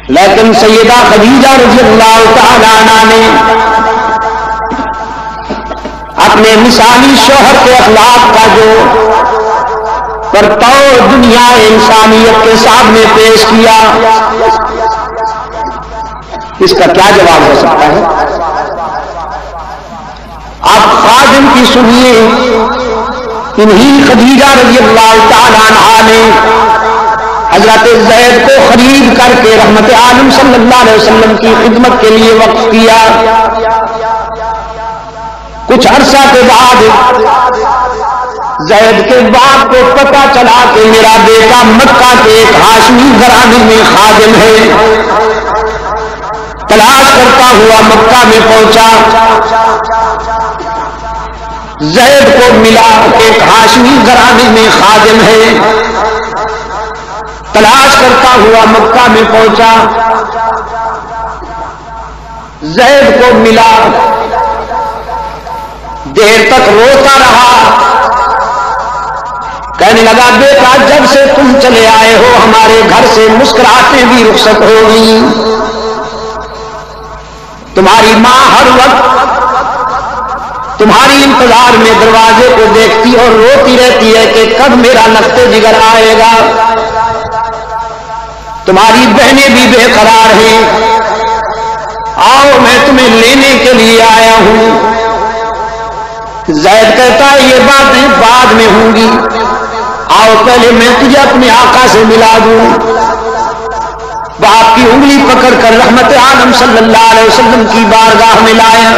لیکن سیدہ خدیجہ رضی اللہ تعالی عنہا نے اپنے مثالی شوہر کے اخلاق کا جو پرتو دنیا انسانیت کے سامنے پیش کیا، اس کا کیا جواب ہو سکتا ہے؟ آپ خادم کی سنیے، انہی خدیجہ رضی اللہ تعالی عنہا نے حضرت زید کو خرید کر کے رحمت عالم صلی اللہ علیہ وسلم کی خدمت کے لیے وقف کیا۔ کچھ عرصہ کے بعد زید کے باپ کو پتہ چلا کہ میرا بیٹا مکہ کے ایک ہاشمی گھرانے میں خادم ہے۔ تلاش کرتا ہوا مکہ میں پہنچا، زید کو ملا ایک ہاشمی گھرانے میں خادم ہے۔ تلاش کرتا ہوا مکہ میں پہنچا، زید کو ملا، دیر تک روتا رہا، کہنے لگا بیٹا جب سے تم چلے آئے ہو ہمارے گھر سے مسکراہٹیں بھی رخصت ہو گئی۔ تمہاری ماں ہر وقت تمہاری انتظار میں دروازے کو دیکھتی اور روتی رہتی ہے کہ کب میرا نقطہ جگر آئے گا۔ تمہاری بہنیں بھی بے قرار ہیں، آؤ میں تمہیں لینے کے لیے آیا ہوں۔ زید کہتا ہے یہ باتیں بعد میں ہوں گی، آؤ پہلے میں تجھے اپنے آقا سے ملا دوں۔ باپ کی انگلی پکڑ کر رحمت عالم صلی اللہ علیہ وسلم کی بارگاہ میں لایا،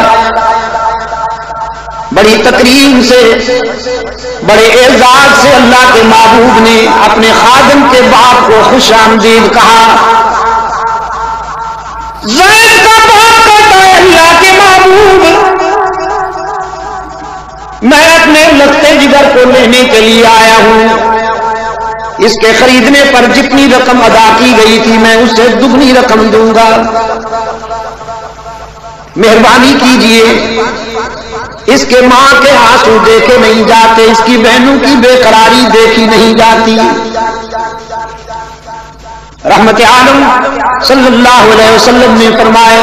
بڑی تکریم سے، بڑے اعزاز سے اللہ کے محبوب نے اپنے خادم کے باپ کو خوش آمدید کہا۔ زید کا باپ کہتا ہے اللہ کے محبوب میں اپنے لگتے جگر کو لینے کے لیے آیا ہوں، اس کے خریدنے پر جتنی رقم ادا کی گئی تھی میں اسے دگنی رقم دوں گا، مہربانی کیجئے۔ اس کے ماں کے آنسو دیکھے نہیں جاتے، اس کی بہنوں کی بے قراری دیکھی نہیں جاتی۔ رحمت عالم صلی اللہ علیہ وسلم نے فرمایا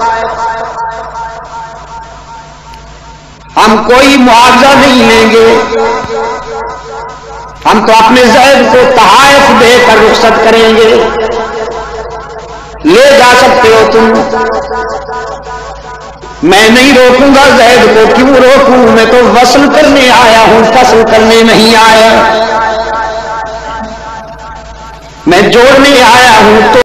ہم کوئی معاوضہ نہیں لیں گے، ہم تو اپنے زید کو تحائف دے کر رخصت کریں گے، لے جا سکتے ہو تم، میں نہیں روکوں گا زید کو، کیوں روکوں، میں تو وصل کرنے آیا ہوں، فصل کرنے نہیں آیا، میں جوڑنے آیا ہوں تو